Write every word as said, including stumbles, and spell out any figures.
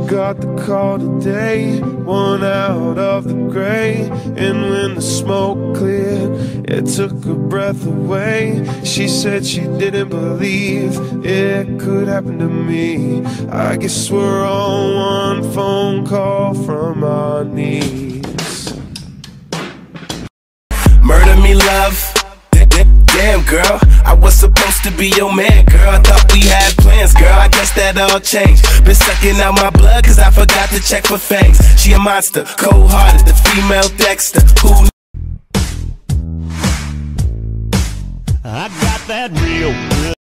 got the call today, one out of the gray. And when the smoke cleared, it took her breath away. She said she didn't believe it could happen to me. I guess we're on one phone call from our knees. Murder me, love. Damn, girl, I was supposed to be your man, girl. I thought we had plans, girl. I guess that all changed. Been sucking out my blood cause I forgot to check for fangs. She a monster, cold-hearted, the female Dexter. Who I got that real good